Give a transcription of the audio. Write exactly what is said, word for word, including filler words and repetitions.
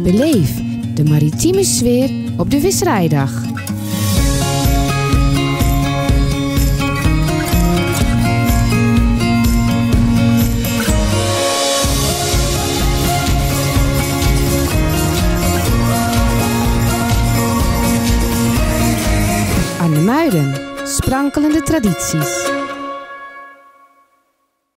Beleef de maritieme sfeer op de Visserijdag. Arnhemuiden, sprankelende tradities.